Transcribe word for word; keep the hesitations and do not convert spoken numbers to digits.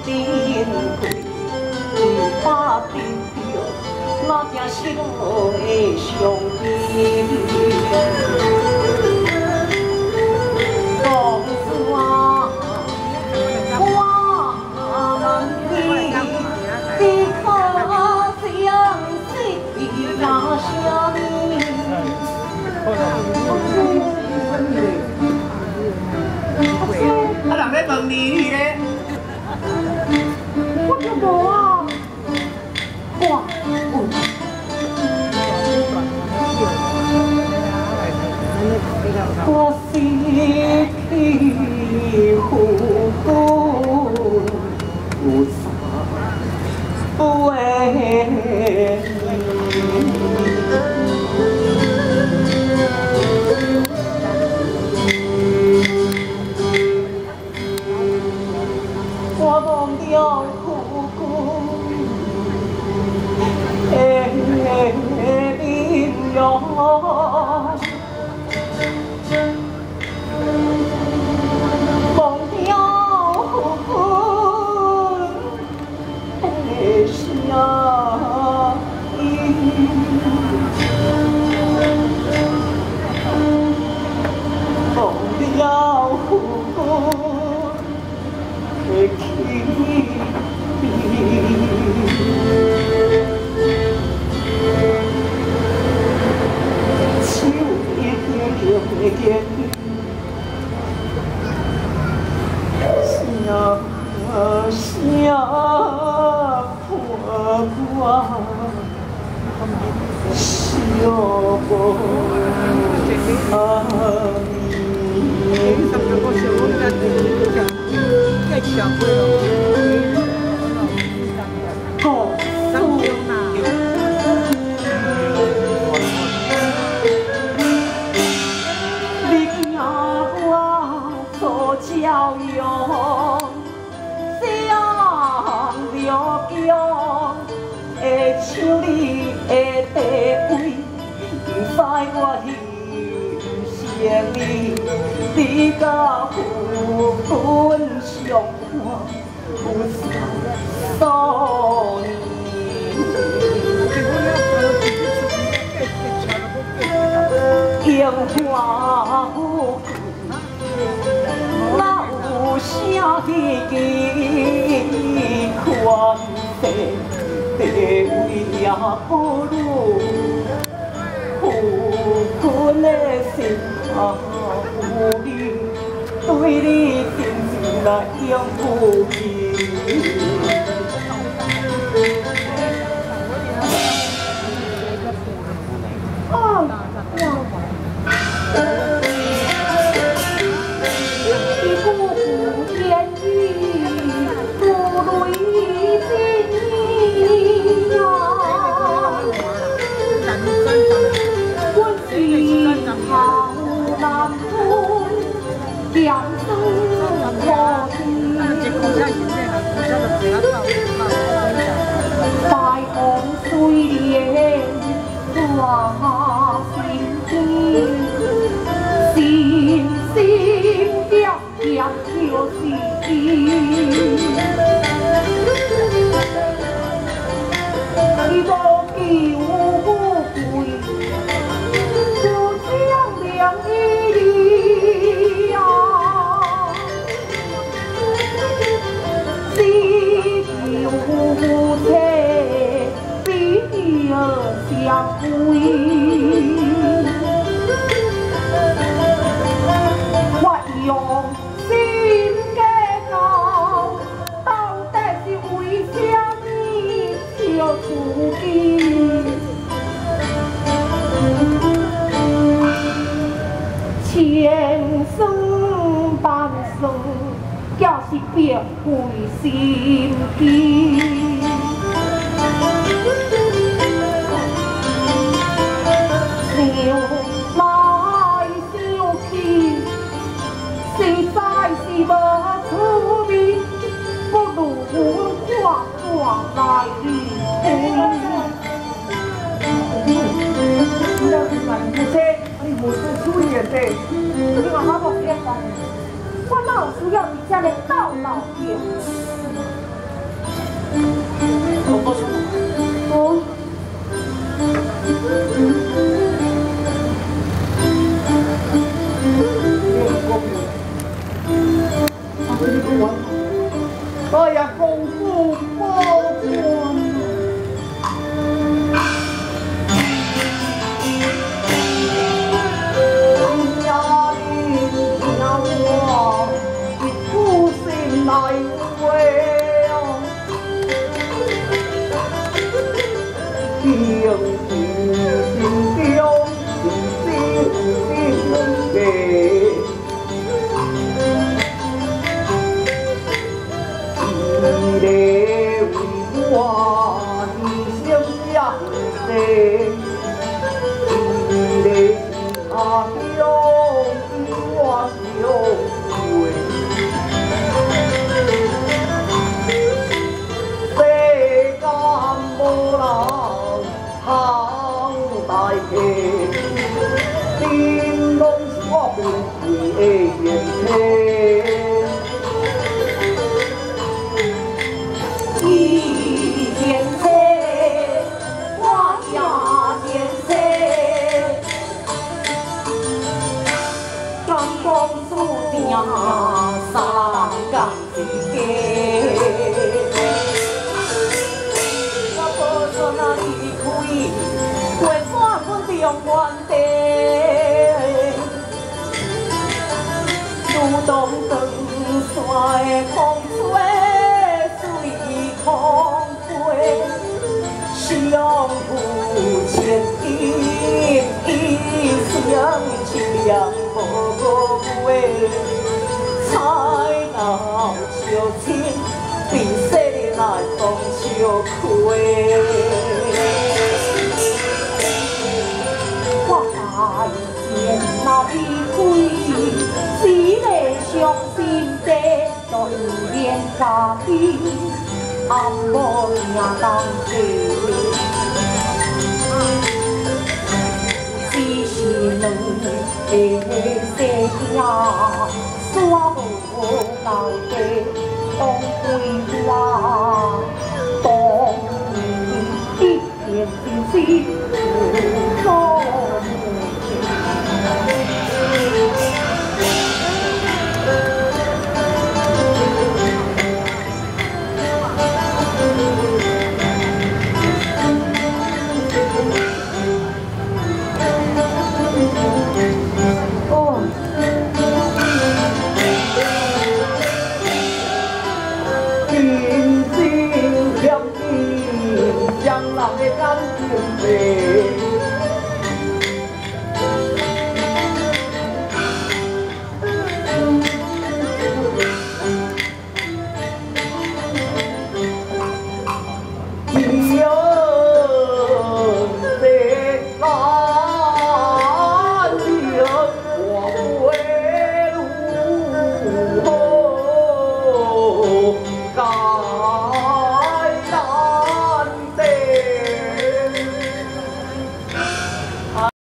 珍贵，不怕得着那正心的上天。公主啊，我问你，你可相信那啥呢？啊，人咧问你咧，我就无啊，我我是去苦苦无啥为我忘了苦苦的面容。忘了苦苦的声音，忘了苦苦的气手一点点的眼泪。声声破破，小波阿教育，上了强会像你的地位，不知我牺牲你，你甲父君相看有三多年。樱花富贵，哪有啥稀奇款势？地位也不如父君的心啊，有你对你真心来养不起。啊呀！一股股天意，如雷震呀！我是好男儿，两手我大王虽然话心天，心心点点就是天。你无求富贵，就将良医理呀。只求这比儿相归。我用心计较，到底是为啥物笑自己？千算万算，假是别为心机。想来想去，实在是无趣味，不如我看看来离开。你无事处理的，你话我无结婚，我哪有需要你这个斗老爹？ 我不说。我。哎呀，公夫保管。来回哦，平平心中心心的，你的为我一生相随，你的他乡我相随。好大气，天拢是我本的言妻，一言妻，我也言妻，甘光注定三人之家。那离开，月山阮中原地，如同长山的风吹，随风飞，相扶千金，一生情凉无误会，彩闹相亲，比细来风笑开。那离开，只个伤心地，在年家己，暗无命当地。只是两个细仔，煞无到底，当归我，当一片真心。